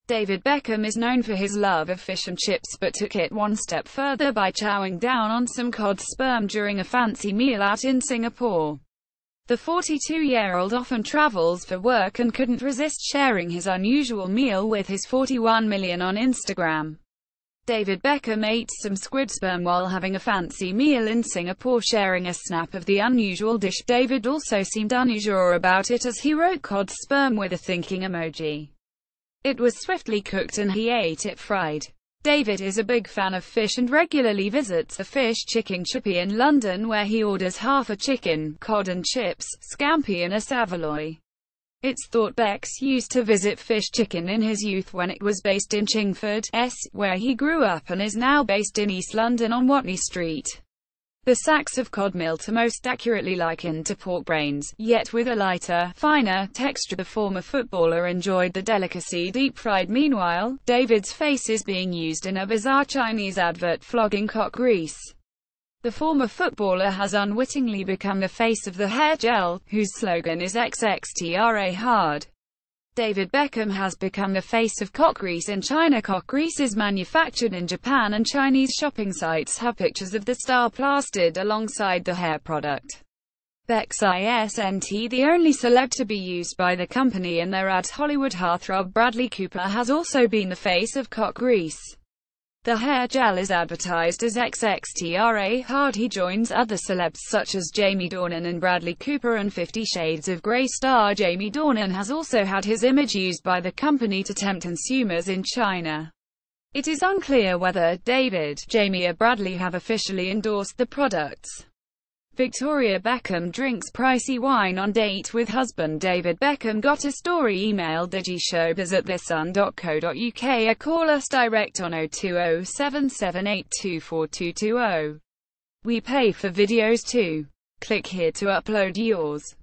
David Beckham is known for his love of fish and chips, but took it one step further by chowing down on some cod sperm during a fancy meal out in Singapore. The 42-year-old often travels for work and couldn't resist sharing his unusual meal with his 41 million on Instagram. David Beckham ate some squid sperm while having a fancy meal in Singapore, sharing a snap of the unusual dish. David also seemed unsure about it as he wrote cod sperm with a thinking emoji. It was swiftly cooked and he ate it fried. David is a big fan of fish and regularly visits a fish chicken chippy in London, where he orders half a chicken, cod and chips, scampi and a saveloy. It's thought Bex used to visit Fish Chicken in his youth when it was based in Chingford, where he grew up, and is now based in East London on Watney Street. The sacks of cod milt are most accurately likened to pork brains, yet with a lighter, finer texture. The former footballer enjoyed the delicacy deep-fried. Meanwhile, David's face is being used in a bizarre Chinese advert flogging cock grease. The former footballer has unwittingly become the face of the hair gel, whose slogan is XXTRA hard. David Beckham has become the face of cock grease in China. Cock grease is manufactured in Japan, and Chinese shopping sites have pictures of the star plastered alongside the hair product. Bex isn't the only celeb to be used by the company in their ads. Hollywood heartthrob Bradley Cooper has also been the face of cock grease. The hair gel is advertised as XXTRA hard. He joins other celebs such as Jamie Dornan and Bradley Cooper, and 50 Shades of Grey star Jamie Dornan has also had his image used by the company to tempt consumers in China. It is unclear whether David, Jamie or Bradley have officially endorsed the products. Victoria Beckham drinks pricey wine on date with husband. David Beckham got a story emailed digishowbiz@thesun.co.uk or call us direct on 020 778 4220. We pay for videos too. Click here to upload yours.